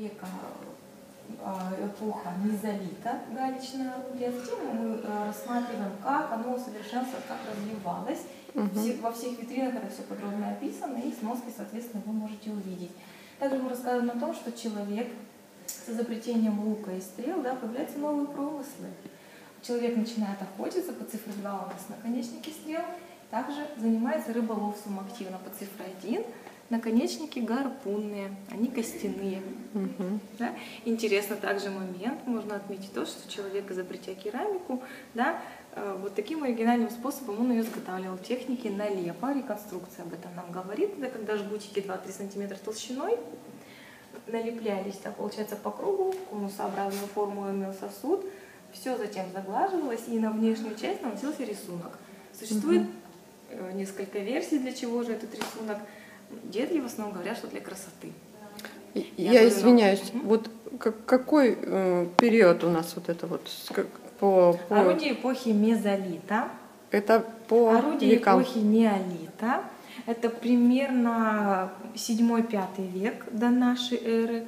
века эпоха мезолита, галечное орудие. Затем мы рассматриваем, как оно усовершенствовалось, как развивалось. Во всех витринах это все подробно описано, и сноски, соответственно, вы можете увидеть. Также мы рассказываем о том, что человек с изобретением лука и стрел, да, появляются новые промыслы. Человек начинает охотиться, по цифре 2 у нас наконечники стрел, также занимается рыболовством активно, по цифре 1. Наконечники гарпунные, они костяные. Да? Интересно также момент, можно отметить то, что человек, изобретя керамику, да, вот таким оригинальным способом он ее изготавливал. Техники налепа, реконструкция об этом нам говорит, это когда жгутики 2-3 см толщиной налеплялись, да, получается, по кругу, конусообразную форму имел сосуд, все затем заглаживалось, и на внешнюю часть наносился рисунок. Существует несколько версий, для чего же этот рисунок. Деды в основном говорят, что для красоты. Я извиняюсь, вот какой период у нас вот это вот по... Орудие эпохи мезолита. Это по орудие векам. Эпохи неолита. Это примерно 7-5 век до нашей эры.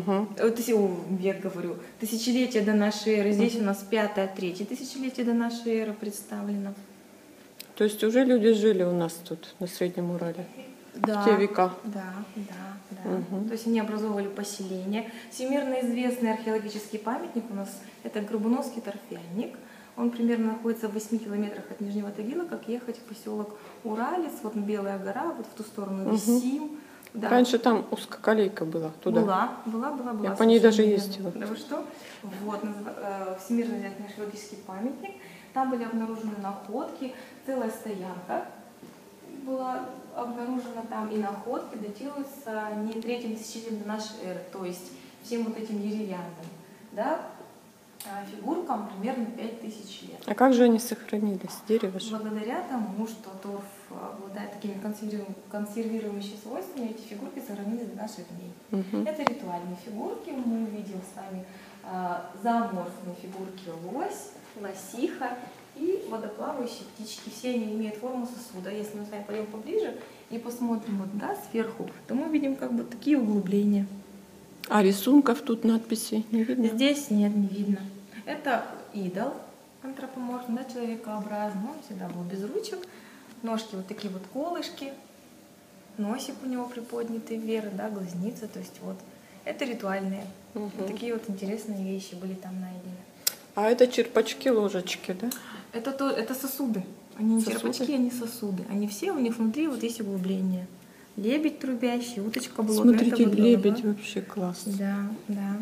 Век говорю, тысячелетие до нашей эры. Здесь у нас 5-3 тысячелетие до нашей эры представлено. То есть уже люди жили у нас тут, на Среднем Урале? Да, в те века. Да. То есть они образовывали поселение. Всемирно известный археологический памятник у нас это Горбуновский торфяник. Он примерно находится в 8 километрах от Нижнего Тагила, как ехать в поселок Уралец, вот Белая гора, вот в ту сторону Висим. Да. Раньше там узкоколейка была туда. Была. Я по ней даже ездила. Да вы что? Вот, Всемирно известный археологический памятник. Там были обнаружены находки, целая стоянка была обнаружена там, и находки датируются не 3-м тысячелетием до нашей эры, то есть всем вот этим деревянным, да, фигуркам примерно 5000 лет. А как же они сохранились? Дерево же. Благодаря тому, что торф обладает такими консервирующими свойствами, эти фигурки сохранились до наших дней. Это ритуальные фигурки, мы видим с вами зооморфные фигурки лось, лосиха и водоплавающие птички. Все они имеют форму сосуда. Если мы с вами пойдем поближе и посмотрим вот, да, сверху, то мы видим как бы такие углубления. А рисунков тут, надписей не видно? Здесь нет, не видно. Это идол антропоморфный, да, человекообразный. Он всегда был без ручек. Ножки вот такие вот колышки. Носик у него приподнятый вверх, да, глазница. То есть вот это ритуальные. Вот такие вот интересные вещи были там найдены. А это черпачки, ложечки, да? Это сосуды. Они не черпачки, они сосуды. Они все, у них внутри вот есть углубления. Лебедь трубящий, уточка болотная. Смотрите, лебедь вообще классно. Да.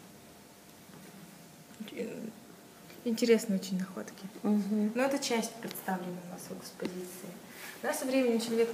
Интересные очень находки. Но это часть представлена у нас в экспозиции. Да, со временем человек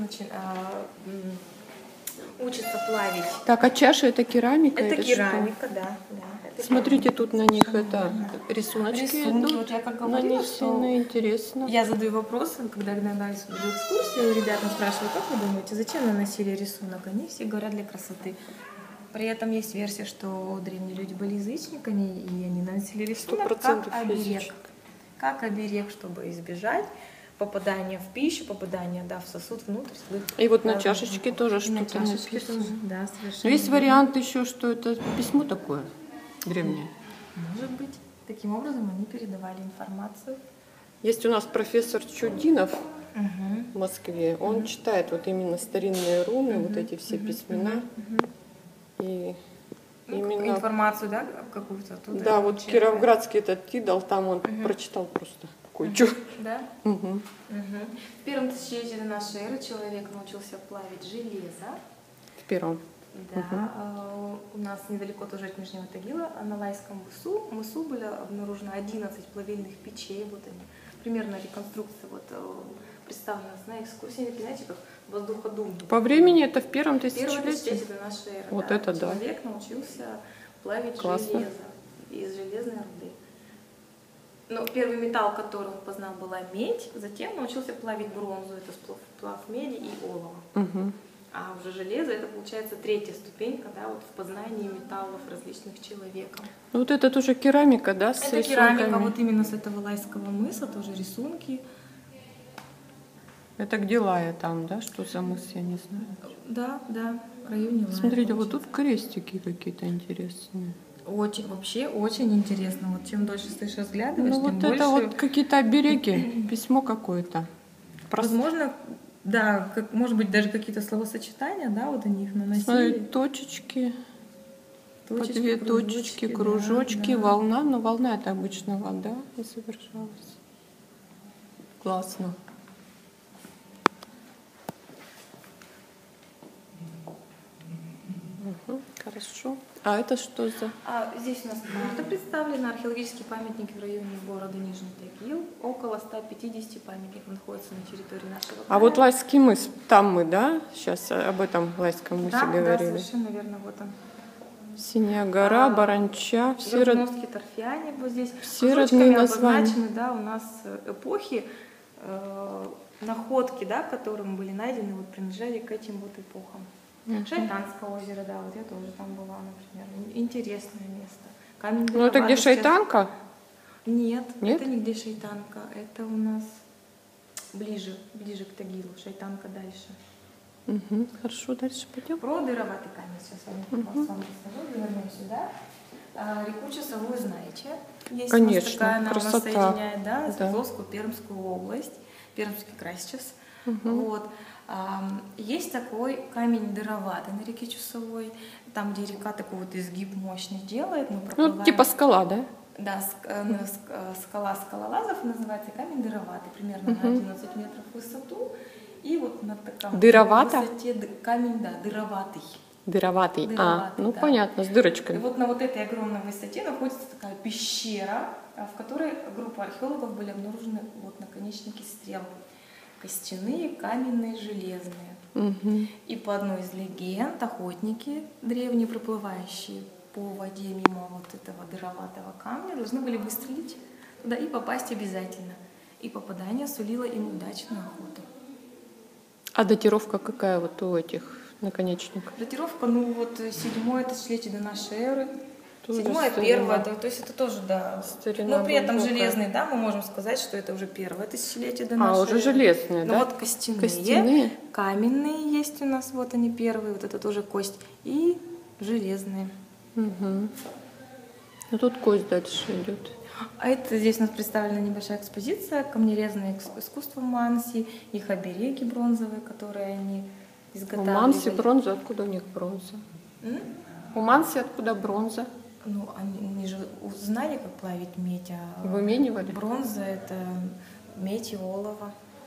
учится плавить. Так, а чаши это керамика? Это керамика, что? Да. Смотрите, тут на них это рисуночки идут. Вот я как говорила, что интересно. Я задаю вопросы, когда иногда веду экскурсию, ребята спрашивают, как вы думаете, зачем наносили рисунок? Они все говорят для красоты. При этом есть версия, что древние люди были язычниками, и они наносили рисунок как оберег. Как оберег, чтобы избежать попадания в пищу, попадания, да, в сосуд внутрь. И вот на чашечке тоже что-то написано. Да, совершенно. Но есть вариант еще, что это письмо такое древнее. Может быть. Таким образом они передавали информацию. Есть у нас профессор Чудинов в Москве. Он читает вот именно старинные руны, вот эти все письмена. И именно информацию, да, какую-то оттуда. Да, вот кировградский этот идол, там он прочитал просто кучу. Да? В первом тысячелетии до нашей эры человек научился плавить железо. В первом. Да. У нас недалеко тоже от Нижнего Тагила, на Лайском мысу были обнаружены 11 плавильных печей. Вот они. Примерно реконструкция вот представлена на экскурсии, знаете, как воздуходум. По времени это в первом тысячелетии? Первом тысячелетии до нашей эры. Вот да. это да. Человек научился плавить Классно. железо из железной руды. Но первый металл, который он познал, была медь. Затем научился плавить бронзу, это сплав меди и олова. А уже железо, это получается 3-я ступенька, да, вот в познании металлов различных человеком. Вот это тоже керамика, да, с это рисунками? Керамика, вот именно с этого Лайского мыса, тоже рисунки. Это где Лая там, да? Что за мыс, я не знаю. Да. в районе Лая. Смотрите, вот тут крестики какие-то интересные. Очень, вообще очень интересно. Вот чем дольше стоишь разглядываешь, Ну тем вот больше... это вот какие-то обереги, письмо какое-то. Возможно, да, может быть, даже какие-то словосочетания, да, вот они их наносили. Смотри, точечки, по две точечки, кружочки, да. волна. Ну, волна — это обычно вода изображалась. Классно. Угу, хорошо. А это что за... Здесь у нас карта представлена, археологические памятники в районе города Нижний Тагил. Около 150 памятников находятся на территории нашего края. А вот Лайский мыс, там мы, да? Сейчас об этом Лайском мысе говорили. Да, совершенно верно, вот он. Синяя гора, Баранча, все Грозновские торфяне вот здесь. все родные названия. Обозначены, да, у нас эпохи, находки, да, которые были найдены, вот принадлежали к этим вот эпохам. Шайтанское озеро, да, вот я тоже там была, например. Интересное место. Камень Ну это где Шайтанка? Нет, Нет, это нигде Шайтанка. Это у нас ближе к Тагилу. Шайтанка дальше. Угу. Хорошо, дальше пойдем. Про дыроватый камень сейчас с вами расскажу. Вернем сюда. Реку Часовую знаете? Есть Конечно, такая, она красота. у нас соединяет, да, Да. Свердловскую, Пермскую область, Пермский край сейчас. Угу. Вот. Есть такой камень дыроватый на реке Чусовой, там, где река такой вот изгиб мощный делает. Мы проплываем... Ну, типа скала, да? Да, скала скалолазов называется, камень дыроватый, примерно на 11 метров в высоту. И вот на таком Дыровато? высоте камень, да, дыроватый. Дыроватый. Ну Да. понятно, с И дырочками. вот на вот этой огромной высоте находится такая пещера, в которой группа археологов были обнаружены вот наконечники стрел. Костяные, каменные, железные. Угу. И по одной из легенд охотники, древние проплывающие по воде мимо вот этого дыроватого камня, должны были выстрелить туда и попасть обязательно. И попадание сулило им удачную охоту. А датировка какая вот у этих наконечников? Датировка, ну вот 7-е тысячелетие до нашей эры. Тоже 7-е, старина. 1-е, то есть это тоже, да. Старина Но при этом глубокая. железный, да, мы можем сказать, что это уже 1-е тысячелетие до нашей эры. Уже железные, Ну да? вот костяные, Костяные. каменные есть у нас, вот они первые, вот это тоже кость, и железные. Угу. Ну тут кость дальше идет. А это здесь у нас представлена небольшая экспозиция, камнерезное искусство Манси, их обереги бронзовые, которые они У изготавливали. Манси бронза, откуда у них бронза? У Манси откуда бронза? Ну, они же узнали, как плавить медь, а Выменивали? бронза — это медь и олово.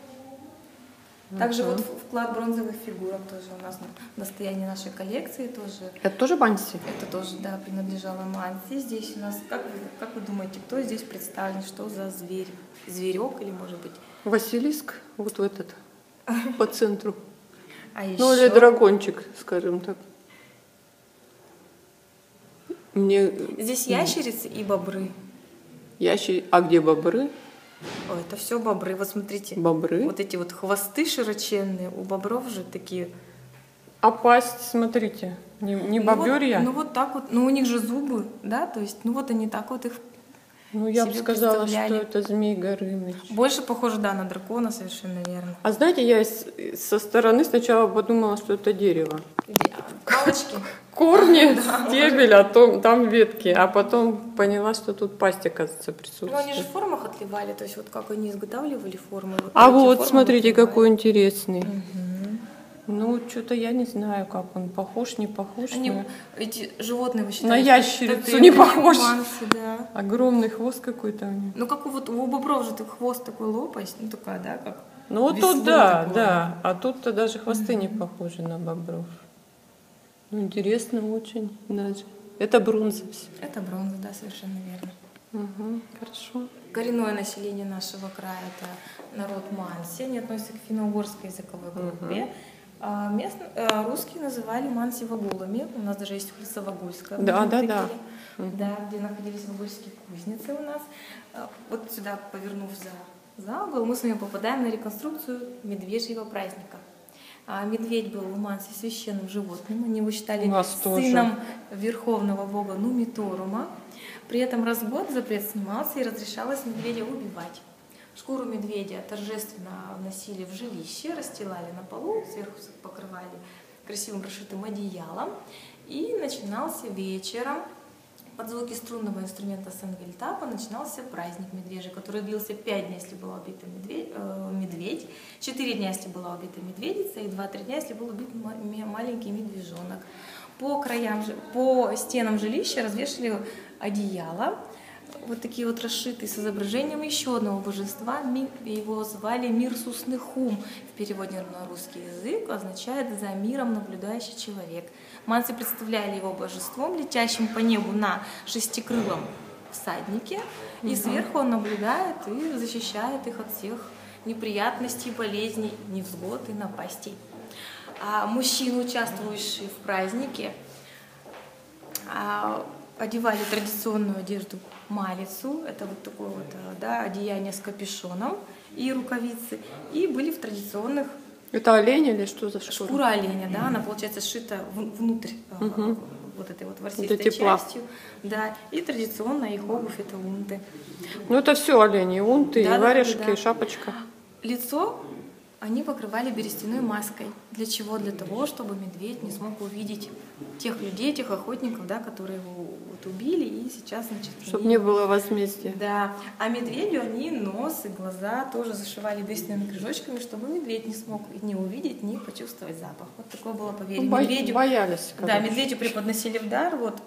Также вот вклад бронзовых фигурок тоже у нас в достоянии нашей коллекции тоже. Это тоже Манси? Это тоже, да, принадлежало Манси. Здесь у нас, как вы думаете, кто здесь представлен, что за зверь? Зверек или, может быть? Василиск, вот в этот, по центру. А еще... Ну или дракончик, скажем так. Мне... Здесь ящерицы и бобры. А где бобры? Ой, это все бобры. Вот смотрите. Бобры? Вот эти вот хвосты широченные. У бобров же такие... А пасть, смотрите, не боберья? Ну вот так вот. Ну у них же зубы, да? То есть, ну вот они так вот их Ну я бы себе сказала, что представляли. это Змей Горыныч. Больше похоже, да, на дракона, совершенно верно. А знаете, я со стороны сначала подумала, что это дерево. Палочки. Корни, стебель, а там ветки. А потом поняла, что тут пасть, оказывается, Ну они же присутствует. в формах отливали, то есть вот как они изготавливали формы. А эти вот, формы смотрите, отливали. какой интересный. Ну, что-то я не знаю, как он похож, не похож. Они, но эти животные, вы считаете? на ящерицу это не это похож. манси, да. Огромный хвост какой-то у него. Ну как у бобров же так хвост такой лопасть, ну такая, да, как Ну вот весло тут да, такое. да. А тут-то даже хвосты не похожи на бобров. Ну, интересно очень даже. Это бронза все. Это бронза, да, совершенно верно. Угу, хорошо. Коренное население нашего края — это народ манси, они относятся к финно-угорской языковой группе. Русские называли манси вагулами. У нас даже есть улица Вагульская. Да. Да, где находились вагульские кузницы у нас. Вот сюда, повернув за угол, мы с вами попадаем на реконструкцию медвежьего праздника. Медведь был у манси священным животным. Они его считали сыном верховного бога Нумиторума. При этом раз в год запрет снимался и разрешалось медведя убивать. Шкуру медведя торжественно вносили в жилище, расстилали на полу, сверху покрывали красивым расшитым одеялом. И начинался вечером под звуки струнного инструмента сангельтапа начинался праздник медвежий, который длился 5 дней, если была убита медведь, 4 дня, если была убита медведица, и 2-3 дня, если был убит маленький медвежонок. По стенам жилища развешали одеяла, вот такие вот расшитые с изображением еще одного божества. Его звали Мирсуснехум. В переводе на русский язык означает «за миром наблюдающий человек». Манси представляли его божеством, летящим по небу на шестикрылом всаднике, и сверху он наблюдает и защищает их от всех неприятностей, болезней, невзгод и напастей. А мужчины, участвующие в празднике, одевали традиционную одежду малицу, это вот такое вот, да, одеяние с капюшоном и рукавицы, и были в традиционных... Это олень или что за шкура? Шкура оленя, да, она, получается, сшита внутрь вот этой вот ворсистой частью, да, и традиционно их обувь — это унты. Ну это все олени, унты, да, и варежки, да. и шапочка. Лицо они покрывали берестяной маской. Для чего? Для того, чтобы медведь не смог увидеть тех людей, тех охотников, да, которые его вот убили, и сейчас, значит... Чтобы не было возмездия. Да. А медведю они нос и глаза тоже зашивали берестяными кружочками, чтобы медведь не смог ни увидеть, ни почувствовать запах. Вот такое было поверье. Медведю... Боялись. Да, медведю преподносили в дар вот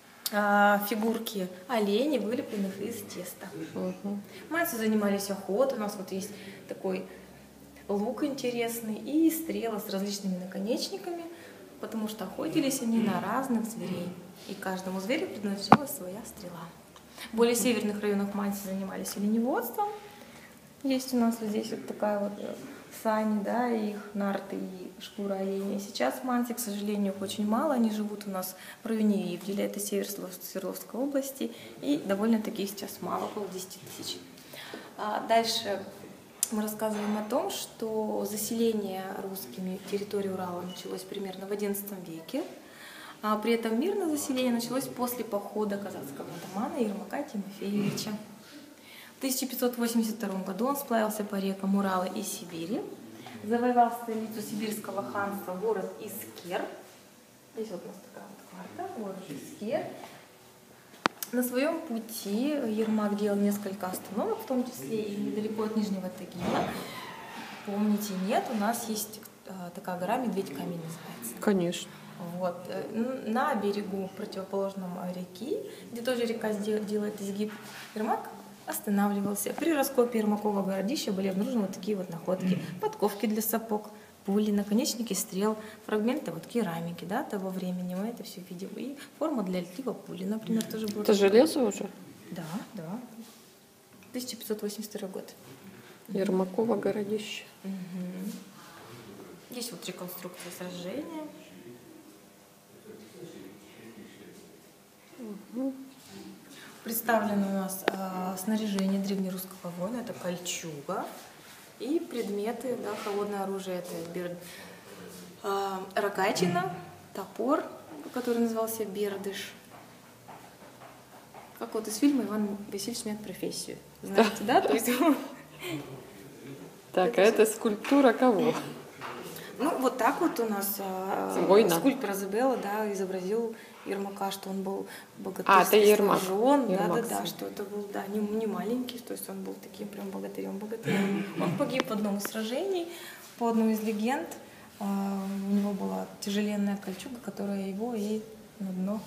фигурки оленей, вылепленных из теста. Мальцы занимались охотой. У нас вот есть такой лук интересный и стрела с различными наконечниками, потому что охотились они на разных зверей. И каждому зверю предназначалась своя стрела. В более северных районах манси занимались оленеводством. Есть у нас вот здесь вот такая вот сани, да, их нарты и шкура оленя. Сейчас манси, к сожалению, их очень мало. Они живут у нас в районе Ивделя, это север Свердловской области. И довольно-таки их сейчас мало, около 10 тысяч. Дальше мы рассказываем о том, что заселение русскими территории Урала началось примерно в XI веке. А при этом мирное заселение началось после похода казахского атамана Ермака Тимофеевича. В 1582 году он сплавился по рекам Урала и Сибири, завоевал столицу сибирского ханства, город Искер. Здесь вот у нас такая вот карта, город Искер. На своем пути Ермак делал несколько остановок, в том числе и недалеко от Нижнего Тагила. Помните, нет, у нас есть такая гора Медведь-Камень называется. Конечно. Вот. На берегу противоположном реки, где тоже река делает изгиб, Ермак останавливался. При раскопе Ермакова городища были обнаружены вот такие вот находки. Подковки для сапог, пули, наконечники стрел, фрагменты вот керамики, да, того времени. Мы это все видим. И форма для отлива пули, например, тоже была. Это железо уже? Да, да. 1582 год. Ермакова городище. Угу. Здесь вот реконструкция сражения. Угу. Представлено у нас снаряжение древнерусского воина, это кольчуга, и предметы, да, холодное оружие, это рогатина, топор, который назывался бердыш. Как вот из фильма «Иван Васильевич меняет профессию». Знаете, да? То есть... Так, а это скульптура кого? Ну, вот так вот у нас скульптор Изабелла, да, изобразил Ермака, что он был богатырский сложен, да, что это был, да, не маленький, то есть он был таким прям богатырем. Он погиб в одном из сражений, по одной из легенд. У него была тяжеленная кольчуга, которая его и на дно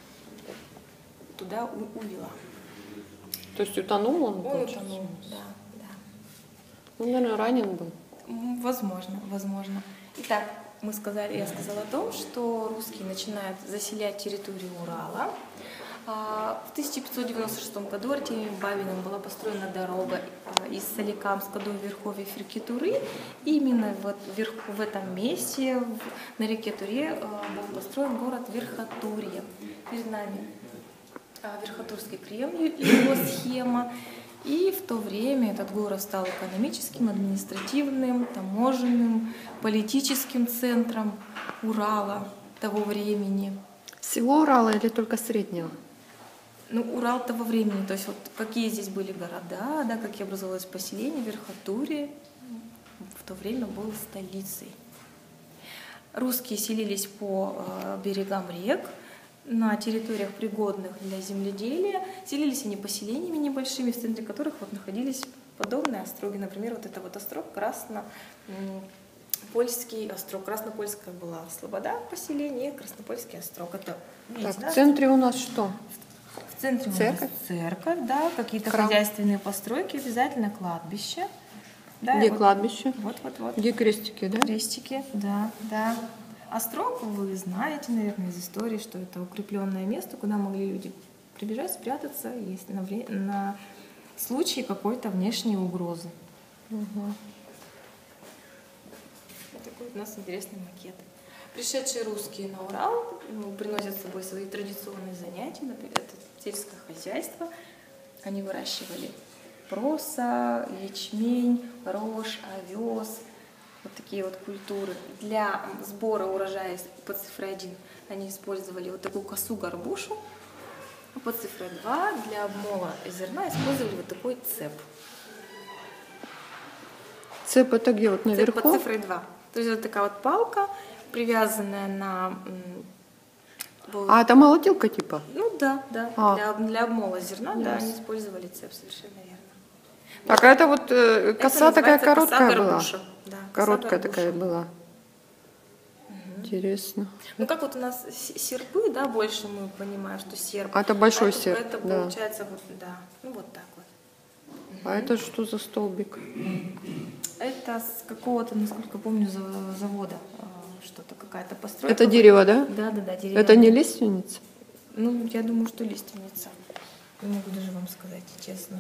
туда увела. То есть утонул он? Он утонул, да. Ну, наверное, ранен был. Возможно. Итак, я сказала о том, что русские начинают заселять территорию Урала. В 1596 году Артемием Бабиным была построена дорога из Соликамска до верховья Ферки-Туры. Именно в этом месте, на реке Туре, был построен город Верхотурье. Перед нами Верхотурский Кремль, его схема. И в то время этот город стал экономическим, административным, таможенным, политическим центром Урала того времени. Всего Урала или только среднего? Ну, Урал того времени, то есть вот какие здесь были города, да, какие образовалось поселение, Верхотурье в то время было столицей. Русские селились по берегам рек, на территориях, пригодных для земледелия. Селились они поселениями небольшими, в центре которых вот находились подобные остроги. Например, вот это вот острог Краснопольский острог. Краснопольская была слобода поселение, Краснопольский острог. Это, видите, Так, да? в центре у нас что? В центре Церковь? у нас церковь, да, какие-то Храм. хозяйственные постройки, обязательно кладбище. Да, Где вот, кладбище? вот. Где крестики, да? Крестики, да, да. Острог, вы знаете, наверное, из истории, что это укрепленное место, куда могли люди прибежать, спрятаться, если на случай какой-то внешней угрозы. Угу. Такой у нас интересный макет. Пришедшие русские на Урал приносят с собой свои традиционные занятия, например, это сельское хозяйство. Они выращивали проса, ячмень, рожь, овес, вот такие вот культуры. Для сбора урожая по цифре 1 они использовали вот такую косу-горбушу, а по цифре 2 для обмола зерна использовали вот такой цеп. Цеп это где? Вот наверху? Цеп по цифре 2. То есть вот такая вот палка, привязанная на... А это молотилка типа? Ну да. Для обмола зерна, Yes. да, они использовали цеп, совершенно верно. Так, а это вот коса такая короткая была? Коса-горбуша. Да, Короткая коса-горбуша. такая была. Интересно. Ну как вот у нас серпы, да, больше мы понимаем, что серп. А это большой это, серп, Это да. получается вот, да, ну вот так вот. А это что за столбик? Это с какого-то, насколько помню, завода что-то, какая-то постройка. Это дерево, да? Да, деревянное. Это не лиственница? Ну, я думаю, что лиственница. Не могу даже вам сказать, честно.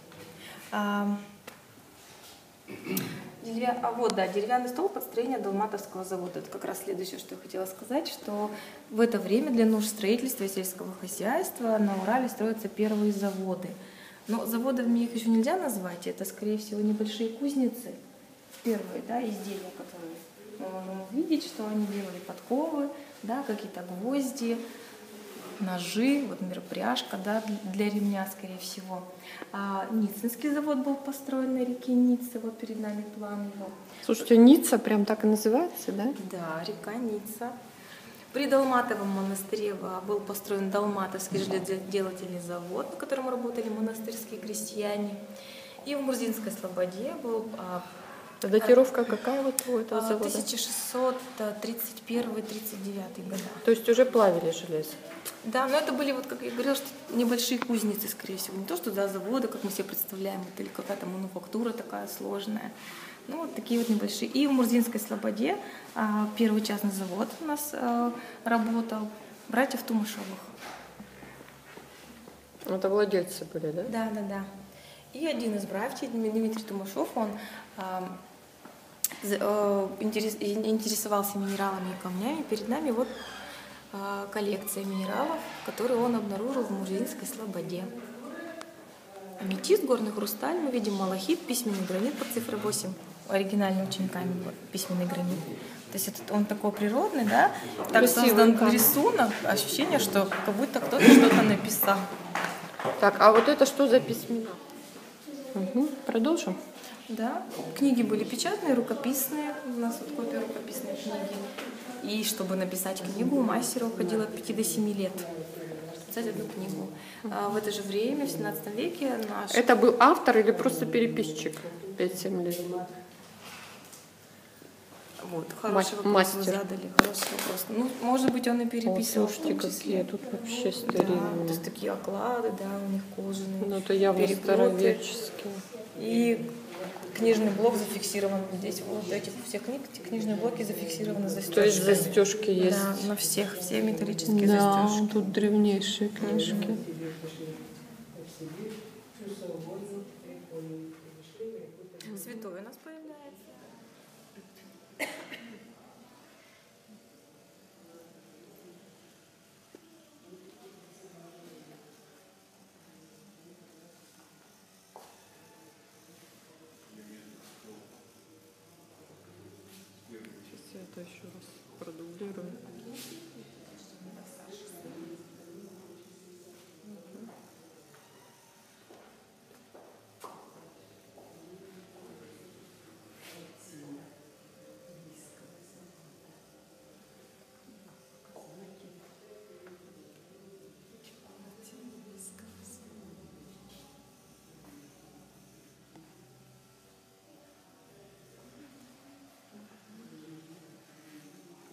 Деревянный стол под строение Долматовского завода. Это как раз следующее, что я хотела сказать, что в это время для нужд строительства и сельского хозяйства на Урале строятся первые заводы. Но заводами их еще нельзя назвать, это, скорее всего, небольшие кузницы. Первые, да, изделия, которые мы можем увидеть, что они делали подковы, да, какие-то гвозди, ножи, вот, например, пряжка, да, для ремня, скорее всего. Ниццинский завод был построен на реке Ницца, вот перед нами план его. Слушайте, Ницца прям так и называется, да? Да, река Ницца. При Долматовом монастыре был построен Долматовский железоделательный завод, на котором работали монастырские крестьяне. И в Мурзинской слободе был... Датировка какая вот у этого завода? 1631-39 года. То есть уже плавили железо? Да, но это были, вот, как я говорила, что небольшие кузницы, скорее всего. Не то, что да, заводы, как мы себе представляем, это или какая-то мануфактура такая сложная. Ну, вот такие вот небольшие. И в Мурзинской слободе первый частный завод у нас работал, братьев Тумашевых. Это владельцы были, да? Да. И один из братьев, Дмитрий Тумашев, он интересовался минералами и камнями. Перед нами вот коллекция минералов, которые он обнаружил в Мурзинской слободе. Аметист, горный хрусталь, мы видим малахит, письменный гранит под цифрой 8, оригинальный учениками письменный гранит. То есть это он такой природный, да? Так создан рисунок, ощущение, что как будто кто-то что-то написал. Так, а вот это что за письмена? Угу. Продолжим. Да, книги были печатные, рукописные, у нас вот копия рукописной книги. И чтобы написать книгу, мастеру уходило от 5 до 7 лет. Написать одну книгу. В это же время, в 17 веке наш... Это был автор или просто переписчик 5-7 лет? Вот, хороший вопрос мастер. вы задали, хороший вопрос. Ну, может быть, он и переписывал. Слушайте, какие тут вообще старинные. Да, то есть такие оклады, да, у них кожаные. Ну, это явно переплеты. староверческие. И книжный блок зафиксирован здесь. Вот этих всех книг, эти книжные блоки зафиксированы застежками. То есть застежки есть? Да, на всех, все металлические да, застежки. тут древнейшие книжки. Святой у нас появляется. Сейчас я это еще раз продублирую.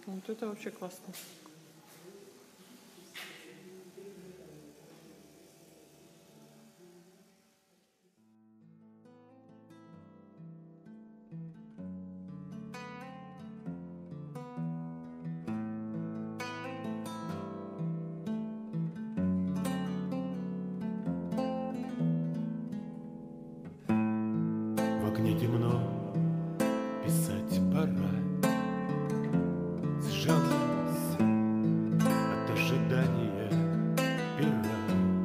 Вот это вообще классно. В окне темно, писать пора. Сжалась от ожидания пера.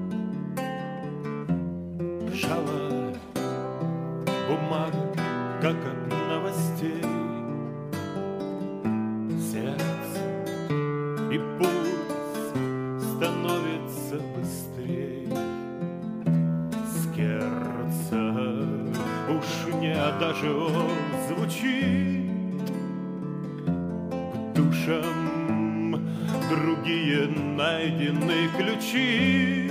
Жала бумага, как от новостей. Сердце и пульс становится быстрей. Скерца уж не адажио звучит, к душам другие найдены ключи.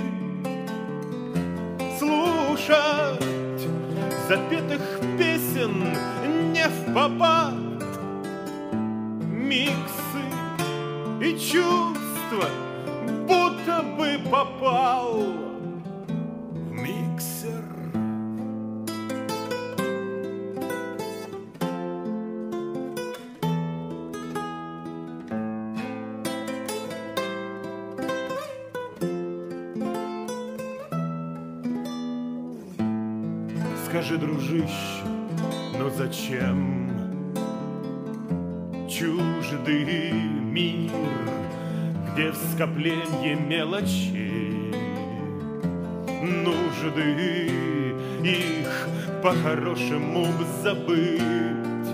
Слушать запетых песен не впопад, миксы и чувства, будто бы попал в миксер. Скажи, дружище, но зачем чуждый мир, где в скопленье мелочей нужды их по-хорошему б забыть,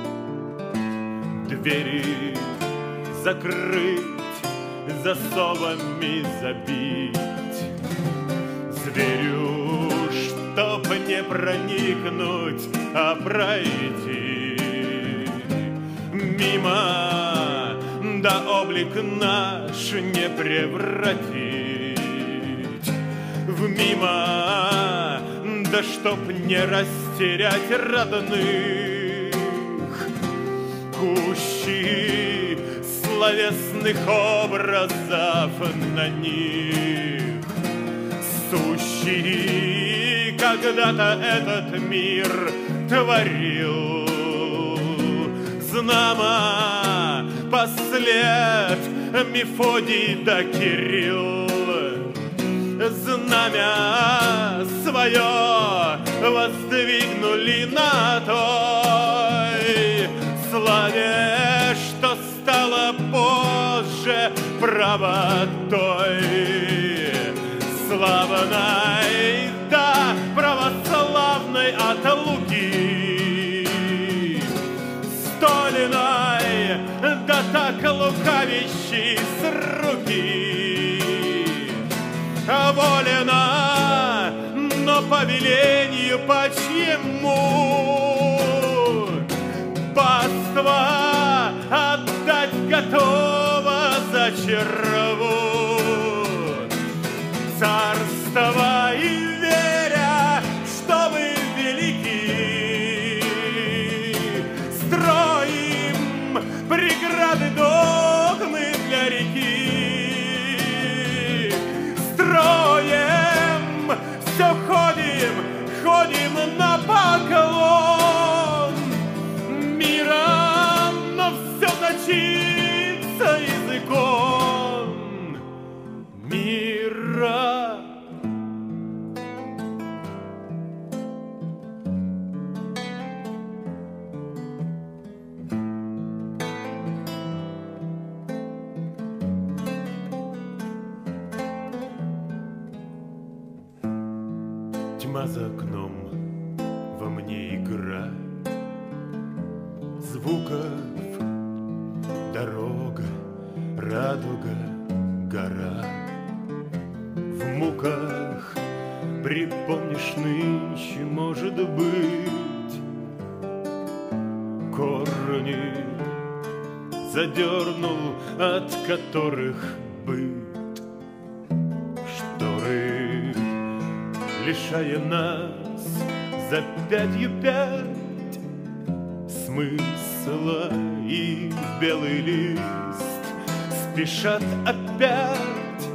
двери закрыть, засовами забить. Зверю, чтоб не проникнуть, а пройти мимо, да облик наш не превратить в мимо, да чтоб не растерять родных. Кущи словесных образов на них, сущий когда-то этот мир творил. Знамо послед Мефодий да Кирилл, знамя свое воздвигнули на той славе, что стало позже правотой. Славной, да православной от Луки, Столиной, да так лукавящей с руки. Волена, но по велению почему паства отдать готова за черву. Царство и веря, что вы велики, строим преграды догмы для реки. Строим, все ходим на поклон мира, но все точится языком мира. Тьма за окном, во мне игра звуков, дорога, радуга, гора. В муках припомнишь нынче, может быть, корни задернул, от которых быт, шторы, лишая нас за 5 смысл масло и белый лист спешат опять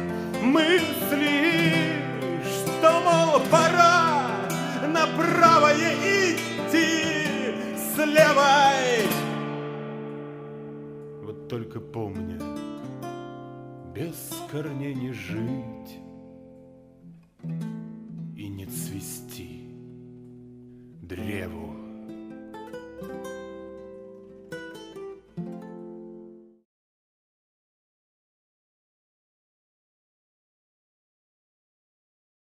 мысли, что, мол, пора на правое идти с левой. Вот только помня, без корней не жить и не цвести древу.